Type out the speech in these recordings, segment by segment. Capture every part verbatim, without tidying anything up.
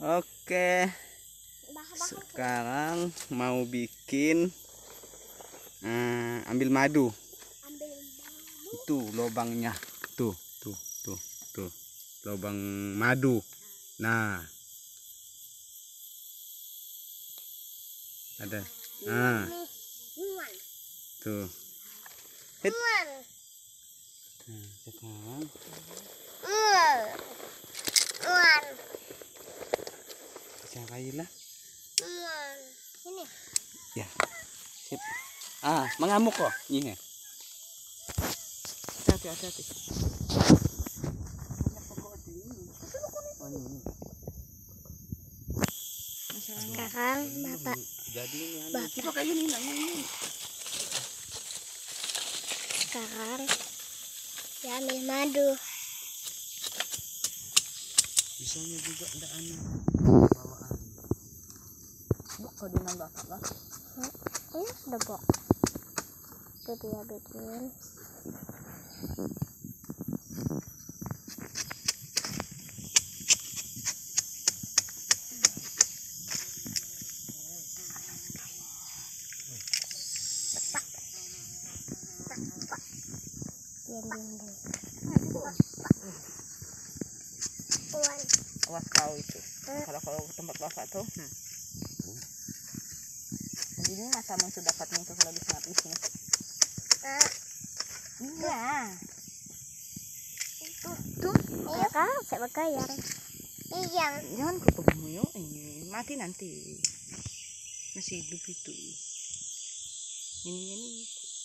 Oke, sekarang mau bikin uh, ambil madu. Ambil madu. Itu lubangnya, tuh, tuh, tuh, tuh, lubang madu. Nah, ada, nah, tuh. Hit. Nah, sekarang. Carailah. Ini. Ya. Sip. Ah, mengamuk kok. Ini. Hati-hati, hati-hati. Sekarang Bapak. Jadi ini Bapak. Kita kayak gini, nah ini. Sekarang dia ambil madu. Bisanya juga enggak aneh. Bok kalau dia nambah apa? Ini sudah bok. Itu dia bikin. Diam diam diam. Awas kau itu. Kalau kau ke tempat bapak tuh. Hmm. Jadi ini masa mau sudah dapat nih kalau bisa ngapis nih. Iya. Tuh, tuh. Ya kan, saya pakai yang. Iya. Jangan ke pegunung yuk. Eh, mati nanti. Masih hidup itu. Ini ini.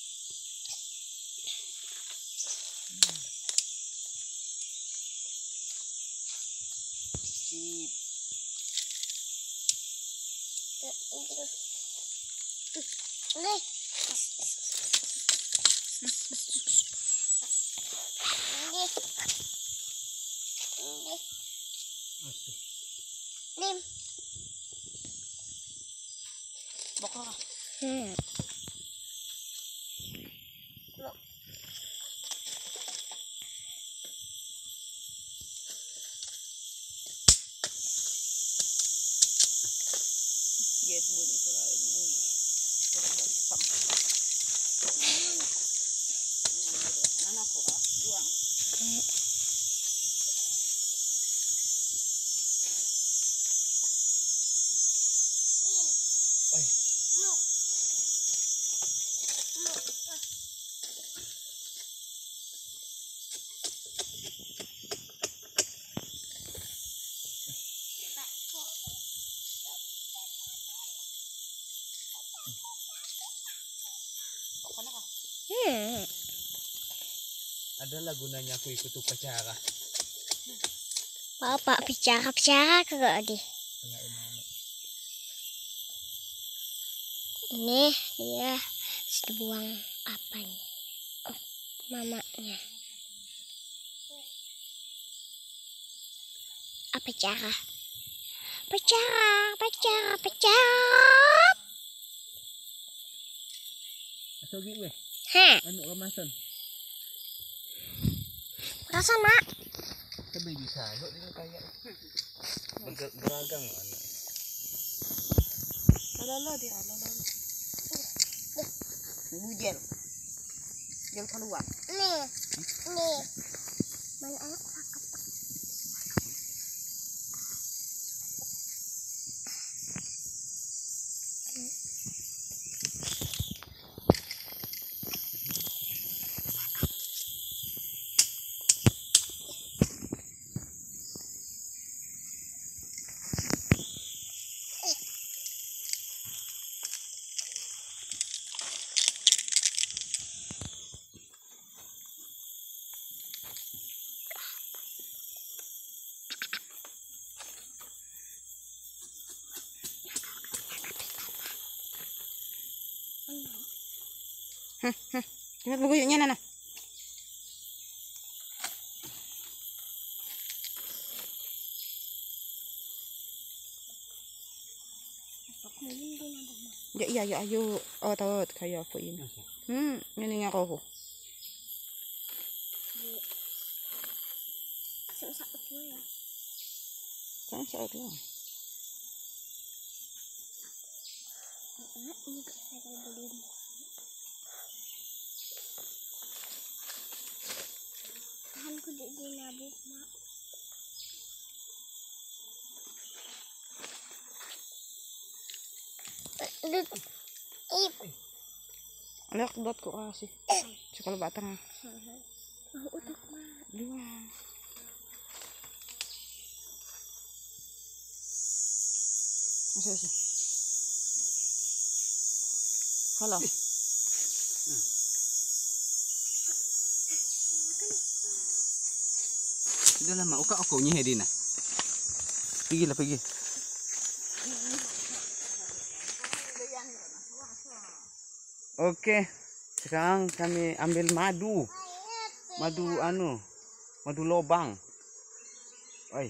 Sip. Nih. Lim. Bokor. Hmm. Get bunyi kalau ini bunyi. Kalau dari sam. Mana kau ah? Buang. Oi. Hmm. Adalah gunanya aku ikut upacara. Bapak bicara-bicara kagak di. Ini dia sudah buang apanya? Oh, mamanya. Apa cara? Bicara, bicara, bicara. Asal gitu weh. Heh, Anu kemasan. perasaan mak. Tapi bisa lo dia kayak Ber- beragam anu. Lala dia, lala. Ini gel. Gel keluar. Nih, nih. Banyak anak cakep. Ingat beguyuknya Nana. Ya iya ya ayo oh tahu kayak apa ini. Hmm, ini nga ko. Sakit ya. Kan sakit lang. Mak, ini saya kalau belum. Tahan ku di di nabuk, Mak. Lut. Ip. Alak dot ko kasi. Sekali batang. Mau utak, Mak. Dua. Masih masih. Halo. Sudah lama uka aku nyihe dina. Pergi lah pergi. Oke, sekarang kami ambil madu. Madu anu, madu lobang. Oi.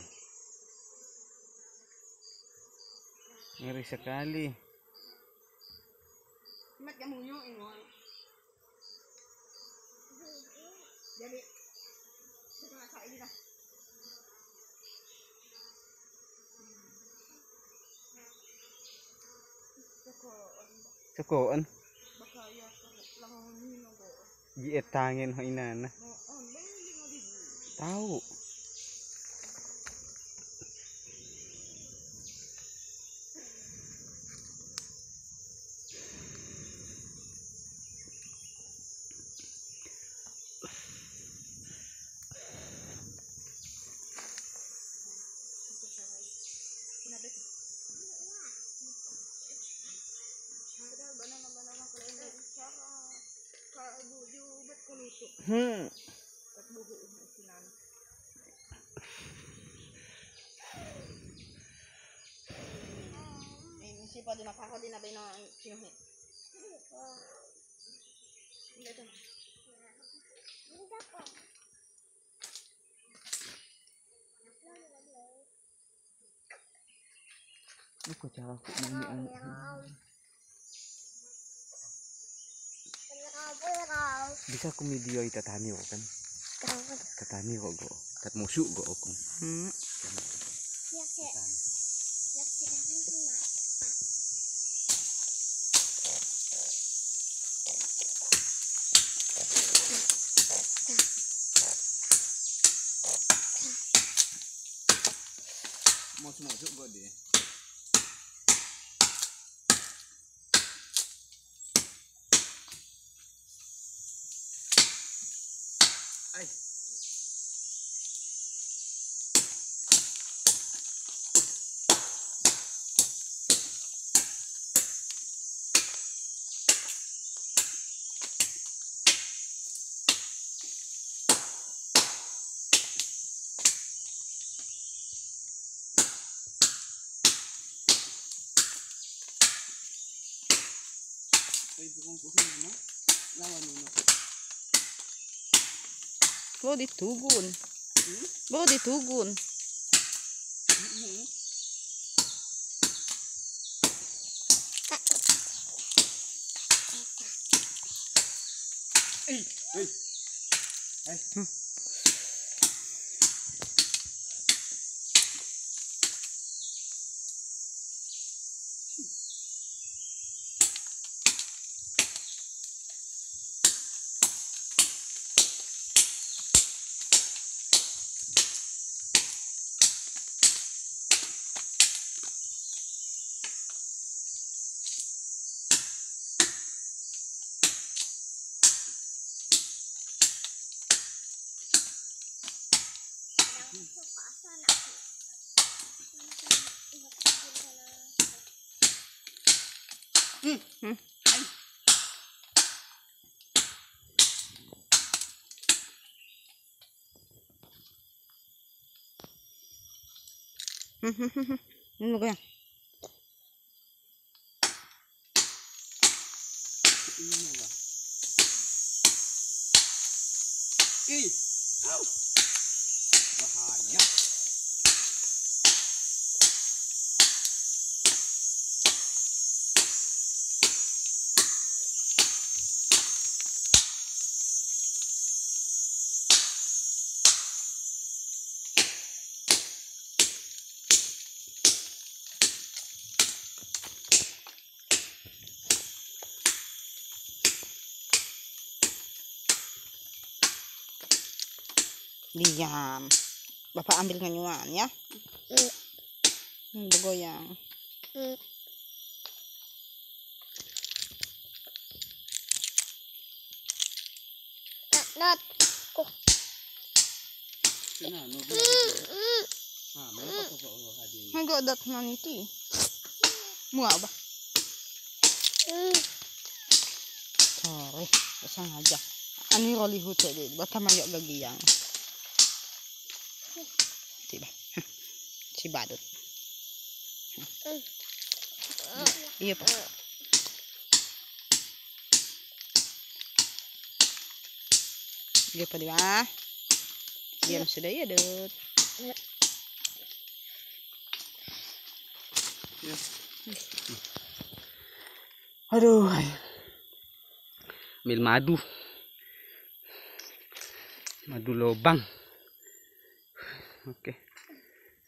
Ngeri sekali. Mat kamu nyo ingon. Jadi setelah saya ini lah. Cekoan. Baka ya lang nino ko. Gietangin ho inana. Oh, Tahu. Hmm. Ini siapa di mata ko din na bino sinuhit. Ito. Aku cara aku ini bisa aku video itu tani kok kan. Tatani kok go. Tat musuh go aku. Hmm. Ya, Kek. Ya, silakan kan, Mak. Mau musuh go deh. Ay. Ay, bukong kuhin mo. Lawan mo na. Bawa ditugun. Hmm? Bawa ditugun. Hmm. Ay, ay. Ay. Hmm. Hmm. Hmm. Ay. Hmm, hmm, hmm, hmm. Ini lo kaya. Ini ba? Ih. Au. Bahaya. Diam. Bapak ambil nganyuan ya. Hmm. Hmm, bergoyang. Hmm. Not. Kok. Sina, no, Hmm. Hmm. ah, mana pa pa oh adi. Enggak dat nanti. Mua ba? Hmm. Sorry, sengaja. Ani roli hute di, bata mayok gagiyang. Tiba. Si badut. Iya, Pak. Iya, Pak, di ba? Diam sudah ya, Dut. Ya. Aduh. Ambil madu. Madu lobang. Oke.